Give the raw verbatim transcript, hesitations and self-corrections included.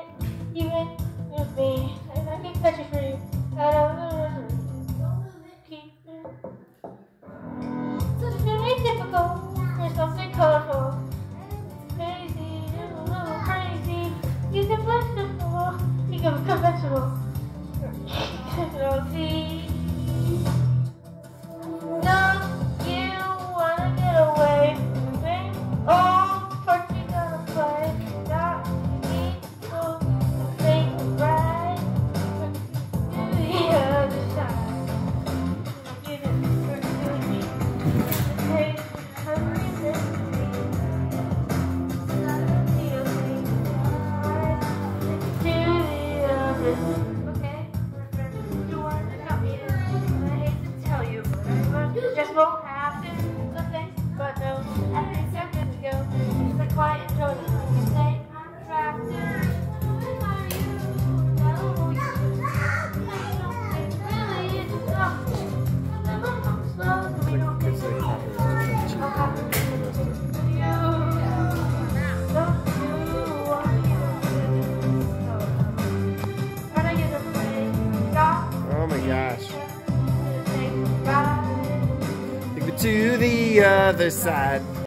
can't even move me. And I can catch it for you. Out of the keep it. So it's gonna be difficult for something colorful. Crazy, a little crazy. You can flexible. You can become vegetable. You'll see. Don't you wanna get away from me? Oh, part you gotta play. Got me so think right to the other side. You didn't pursue me. Hey, hurry this me. Not feel me. To the other side. Okay, you want to help me? I hate to tell you, but I would just won't have to. So thanks, but no. I think seconds ago, just a quiet enjoy the you say I'm attractive. Who are you? No, you. I don't think really it's enough. Never come slow, so we don't get so I'll have to do this with you. Don't you want to When I get to play, stop. Oh my gosh. Say bye. Take me to the other side.